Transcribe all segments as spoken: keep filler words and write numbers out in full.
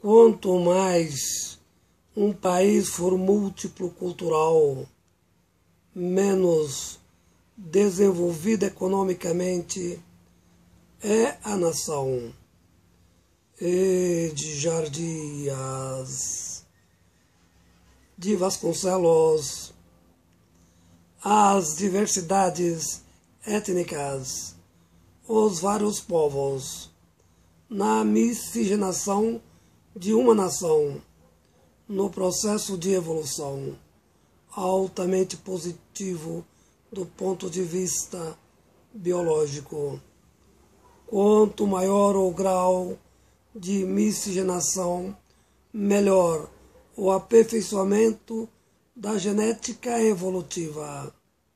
Quanto mais um país for múltiplo cultural, menos desenvolvida economicamente é a nação. E de Jardias de Vasconcelos, as diversidades étnicas, os vários povos, na miscigenação de uma nação, no processo de evolução, altamente positivo do ponto de vista biológico. Quanto maior o grau de miscigenação, melhor o aperfeiçoamento da genética evolutiva.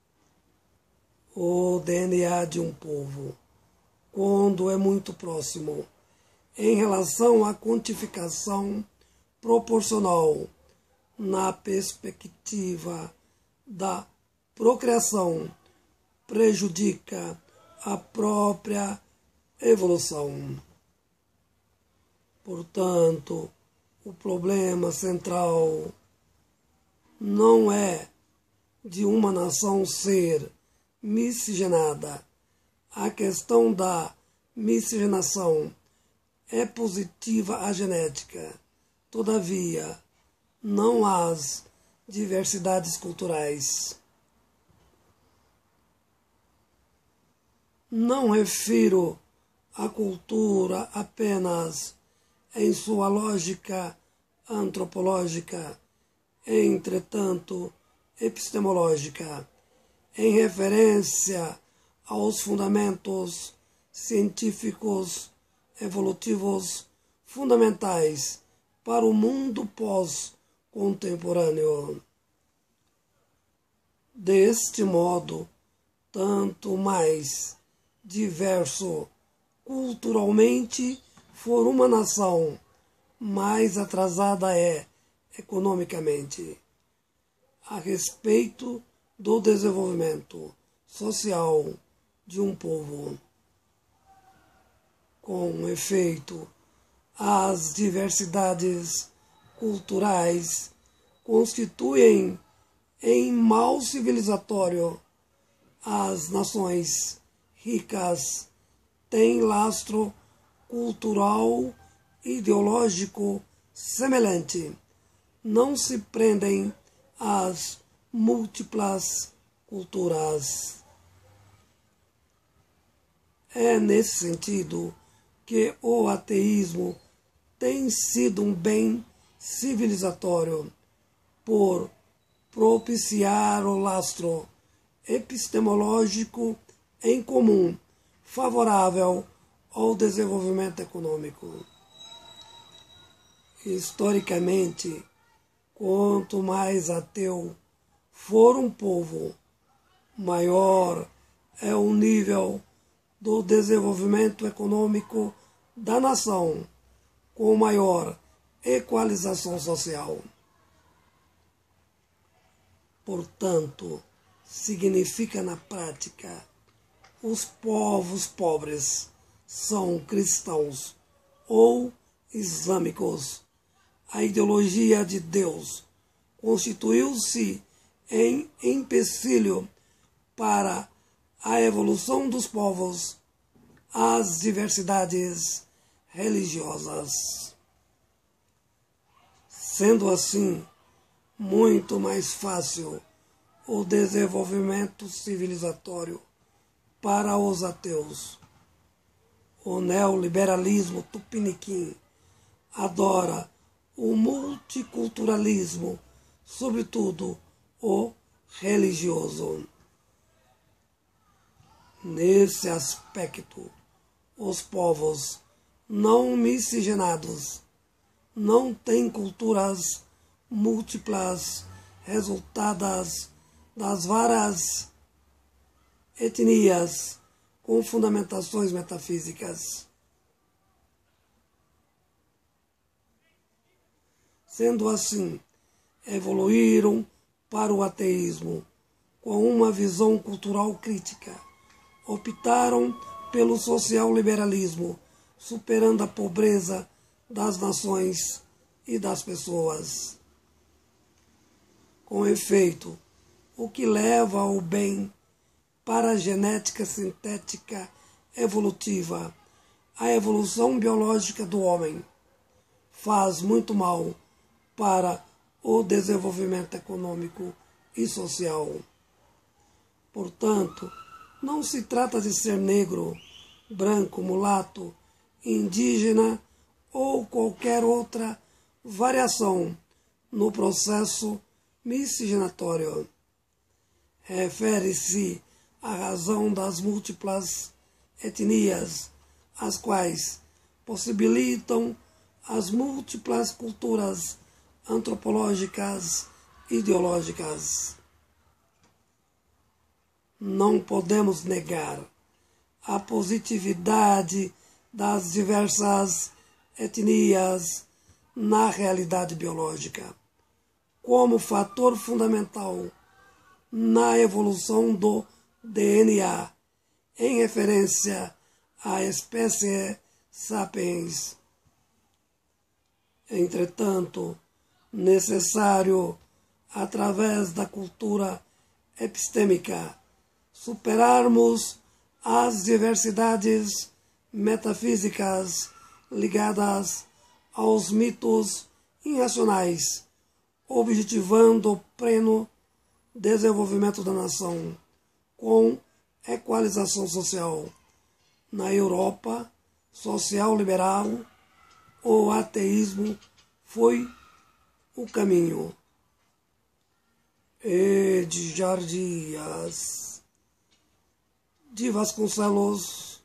O D N A de um povo, quando é muito próximo, em relação à quantificação proporcional, na perspectiva da procriação, prejudica a própria evolução. Portanto, o problema central não é de uma nação ser miscigenada. A questão da miscigenação é positiva à genética. Todavia, não às diversidades culturais. Não refiro a cultura apenas em sua lógica antropológica, entretanto epistemológica, em referência aos fundamentos científicos evolutivos fundamentais para o mundo pós-contemporâneo. Deste modo, tanto mais diverso culturalmente for uma nação, mais atrasada é economicamente a respeito do desenvolvimento social de um povo. Com efeito, as diversidades culturais constituem em mal civilizatório. As nações ricas têm lastro cultural ideológico semelhante. Não se prendem às múltiplas culturas. É nesse sentido que o ateísmo tem sido um bem civilizatório, por propiciar o lastro epistemológico em comum, favorável ao desenvolvimento econômico. Historicamente, quanto mais ateu for um povo, maior é o nível do desenvolvimento econômico da nação, com maior equalização social. Portanto, significa na prática, os povos pobres são cristãos ou islâmicos. A ideologia de Deus constituiu-se em empecilho para a evolução dos povos, as diversidades religiosas. Sendo assim, muito mais fácil o desenvolvimento civilizatório para os ateus. O neoliberalismo tupiniquim adora o multiculturalismo, sobretudo o religioso. Nesse aspecto, os povos não miscigenados não têm culturas múltiplas resultadas das várias etnias com fundamentações metafísicas. Sendo assim, evoluíram para o ateísmo com uma visão cultural crítica. Optaram pelo social liberalismo, superando a pobreza das nações e das pessoas. Com efeito, o que leva o bem para a genética sintética evolutiva, a evolução biológica do homem, faz muito mal para o desenvolvimento econômico e social. Portanto, não se trata de ser negro, branco, mulato, indígena ou qualquer outra variação no processo miscigenatório. Refere-se à razão das múltiplas etnias, as quais possibilitam as múltiplas culturas antropológicas e ideológicas. Não podemos negar a positividade das diversas etnias na realidade biológica, como fator fundamental na evolução do D N A, em referência à espécie sapiens. Entretanto, necessário, através da cultura epistêmica, superarmos as diversidades metafísicas ligadas aos mitos irracionais, objetivando o pleno desenvolvimento da nação, com equalização social. Na Europa social-liberal, o ateísmo foi o caminho. Edgar Dias de Vasconcelos